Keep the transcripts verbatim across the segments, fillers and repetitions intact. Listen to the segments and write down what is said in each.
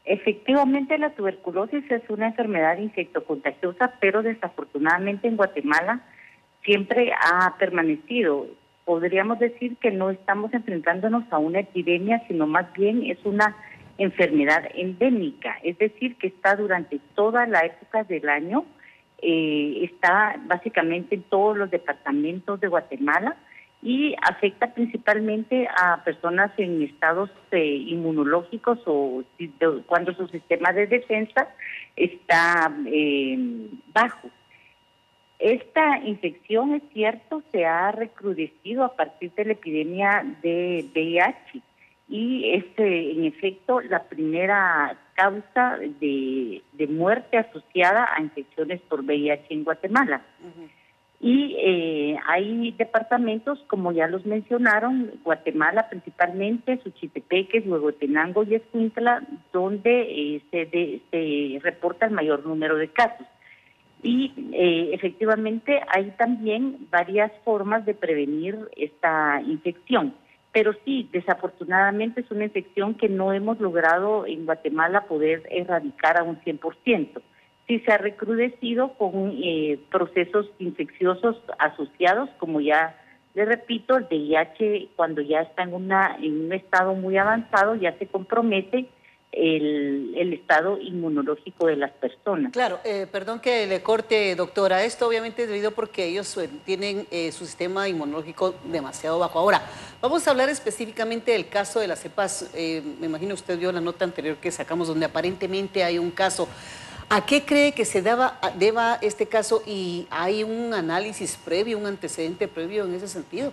Efectivamente, la tuberculosis es una enfermedad infectocontagiosa, pero desafortunadamente en Guatemala siempre ha permanecido. Podríamos decir que no estamos enfrentándonos a una epidemia, sino más bien es una enfermedad endémica, es decir, que está durante toda la época del año, eh, está básicamente en todos los departamentos de Guatemala y afecta principalmente a personas en estados eh, inmunológicos o si, de, cuando su sistema de defensa está eh, bajo. Esta infección, es cierto, se ha recrudecido a partir de la epidemia de V I H y es, eh, en efecto, la primera causa de, de muerte asociada a infecciones por V I H en Guatemala. Uh-huh. Y eh, hay departamentos, como ya los mencionaron, Guatemala principalmente, Suchitepeques, Huehuetenango y Escuintla, donde eh, se, de, se reporta el mayor número de casos. Y eh, efectivamente hay también varias formas de prevenir esta infección. Pero sí, desafortunadamente es una infección que no hemos logrado en Guatemala poder erradicar a un cien por ciento. Sí se ha recrudecido con eh, procesos infecciosos asociados, como ya le repito, el V I H cuando ya está en, una, en un estado muy avanzado ya se compromete el, el estado inmunológico de las personas. Claro, eh, perdón que le corte, doctora, esto obviamente es debido porque ellos eh, tienen eh, su sistema inmunológico demasiado bajo. Ahora, vamos a hablar específicamente del caso de las cepas, eh, me imagino usted vio la nota anterior que sacamos donde aparentemente hay un caso. ¿A qué cree que se deba, deba este caso y hay un análisis previo, un antecedente previo en ese sentido?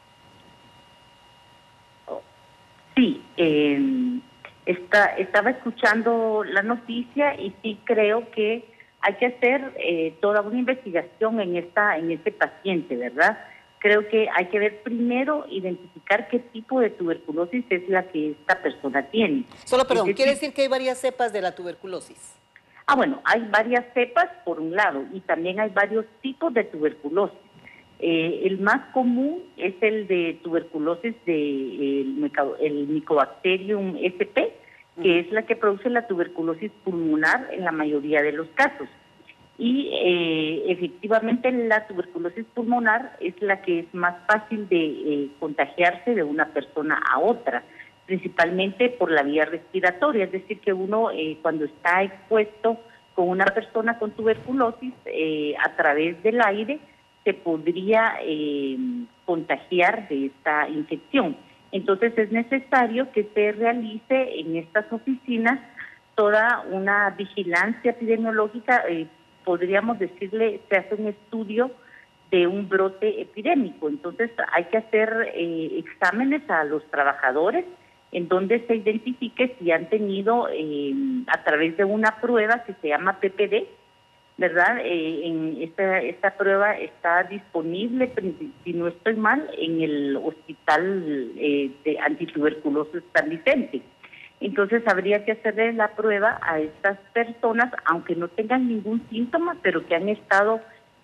Sí, eh, está, estaba escuchando la noticia y sí creo que hay que hacer eh, toda una investigación en esta en este paciente, ¿verdad? Creo que hay que ver primero, identificar qué tipo de tuberculosis es la que esta persona tiene. Solo, perdón, es ¿quiere decir que hay varias cepas de la tuberculosis? Ah, bueno, hay varias cepas por un lado y también hay varios tipos de tuberculosis. Eh, el más común es el de tuberculosis de el, el Mycobacterium S P, que es la que produce la tuberculosis pulmonar en la mayoría de los casos. Y eh, efectivamente la tuberculosis pulmonar es la que es más fácil de eh, contagiarse de una persona a otra, principalmente por la vía respiratoria, es decir, que uno eh, cuando está expuesto con una persona con tuberculosis eh, a través del aire se podría eh, contagiar de esta infección. Entonces es necesario que se realice en estas oficinas toda una vigilancia epidemiológica, eh, podríamos decirle, se hace un estudio de un brote epidémico. Entonces hay que hacer eh, exámenes a los trabajadores en donde se identifique si han tenido eh, a través de una prueba que se llama P P D, ¿verdad? Eh, en esta, esta prueba está disponible, si no estoy mal, en el hospital eh, de antituberculosis San Vicente. Entonces habría que hacerle la prueba a estas personas, aunque no tengan ningún síntoma, pero que han estado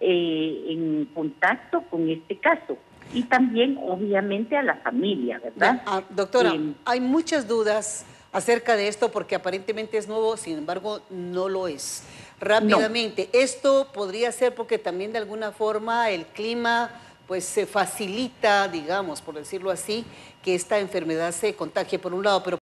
eh, en contacto con este caso. Y también, obviamente, a la familia, ¿verdad? Ah, doctora, eh, hay muchas dudas acerca de esto porque aparentemente es nuevo, sin embargo, no lo es. Rápidamente, no. Esto podría ser porque también de alguna forma el clima pues se facilita, digamos, por decirlo así, que esta enfermedad se contagie por un lado, pero